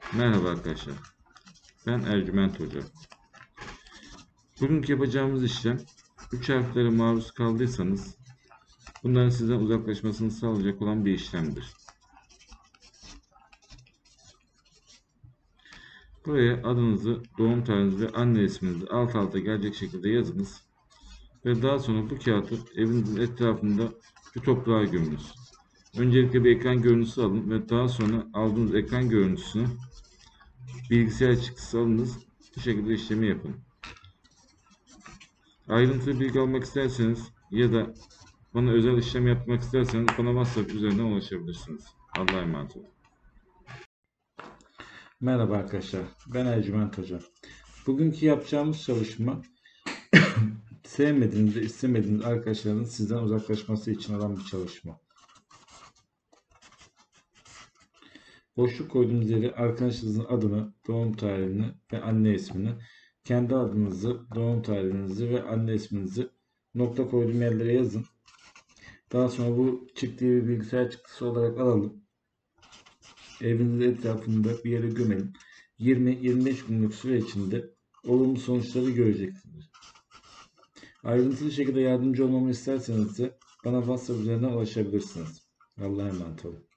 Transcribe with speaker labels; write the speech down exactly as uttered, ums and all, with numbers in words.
Speaker 1: Merhaba arkadaşlar. Ben Ercüment Hoca. Bugünkü yapacağımız işlem üç harflere maruz kaldıysanız bunların sizden uzaklaşmasını sağlayacak olan bir işlemdir. Buraya adınızı, doğum tarihinizi ve anne isminizi alt alta gelecek şekilde yazınız. Ve daha sonra bu kağıdı evinizin etrafında bir toprağa gömünüz. Öncelikle bir ekran görüntüsü alın ve daha sonra aldığınız ekran görüntüsünü bilgisayar çıktısı alınız. Bu şekilde işlemi yapın. Ayrıntılı bilgi almak isterseniz ya da bana özel işlem yapmak isterseniz bana WhatsApp üzerinden ulaşabilirsiniz. Allah'a emanet olun.
Speaker 2: Merhaba arkadaşlar, ben Ercüment Hoca. Bugünkü yapacağımız çalışma sevmediğiniz ve istemediğiniz arkadaşların sizden uzaklaşması için olan bir çalışma. Boşluk koyduğunuz yere arkadaşınızın adını, doğum tarihini ve anne ismini, kendi adınızı, doğum tarihinizi ve anne isminizi nokta koyduğum yerlere yazın. Daha sonra bu çıktığı bir bilgisayar çıktısı olarak alalım. Evinizin etrafında bir yere gömelim. yirmi yirmi beş günlük süre içinde olumlu sonuçları göreceksiniz. Ayrıntılı şekilde yardımcı olmamı isterseniz de bana WhatsApp üzerinden ulaşabilirsiniz. Allah'a emanet olun.